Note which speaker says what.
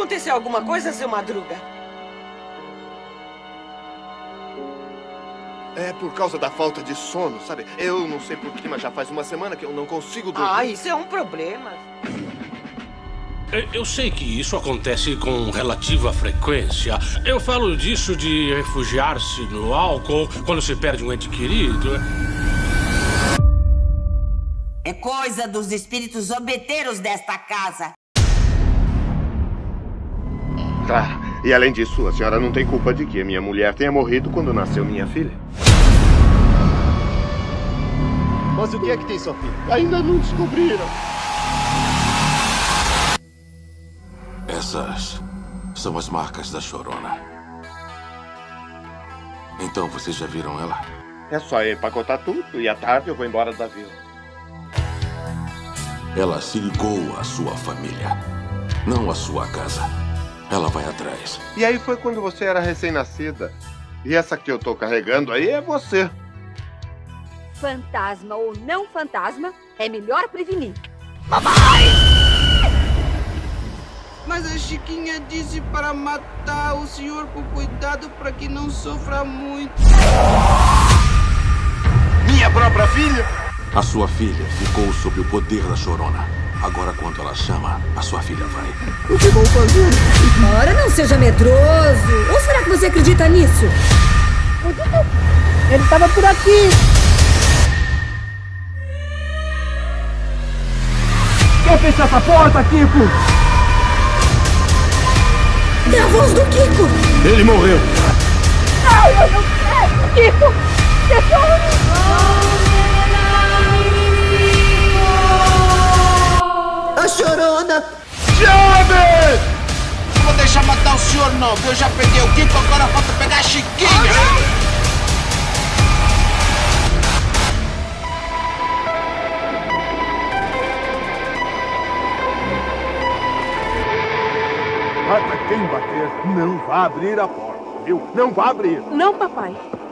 Speaker 1: Aconteceu alguma coisa, seu Madruga?
Speaker 2: É por causa da falta de sono, sabe? Eu não sei porquê, mas já faz uma semana que eu não consigo dormir.
Speaker 1: Ah, isso é um problema.
Speaker 3: Eu sei que isso acontece com relativa frequência. Eu falo disso de refugiar-se no álcool quando se perde um ente querido.
Speaker 4: É coisa dos espíritos zombeteiros desta casa.
Speaker 2: Tá. E além disso, a senhora não tem culpa de que a minha mulher tenha morrido quando nasceu minha filha.
Speaker 5: Mas o que é que tem sua filha?
Speaker 2: Ainda não descobriram.
Speaker 6: Essas são as marcas da Chorona. Então, vocês já viram ela?
Speaker 2: É só empacotar tudo e à tarde eu vou embora da vila.
Speaker 6: Ela se ligou à sua família, não à sua casa. Ela vai atrás.
Speaker 2: E aí foi quando você era recém-nascida. E essa que eu tô carregando aí é você.
Speaker 7: Fantasma ou não fantasma, é melhor prevenir.
Speaker 8: Mas a Chiquinha disse para matar o senhor com cuidado para que não sofra muito.
Speaker 2: Minha própria filha?
Speaker 6: A sua filha ficou sob o poder da Chorona. Agora, quando ela chama, a sua filha vai.
Speaker 2: O que vou fazer?
Speaker 9: Ora, não seja medroso. Ou será que você acredita nisso?
Speaker 7: Ele estava por aqui.
Speaker 5: Quem fechou essa porta, Kiko?
Speaker 9: É a voz do Kiko.
Speaker 2: Ele morreu.
Speaker 7: Não, eu não quero. Kiko,
Speaker 8: A Chorona!
Speaker 2: Chave!
Speaker 8: Não vou deixar matar o senhor não, viu? Eu já peguei o Kiko, agora falta pegar a Chiquinha!
Speaker 5: Mata quem bater, não vá abrir a porta, viu? Não vá abrir.
Speaker 7: Não, papai.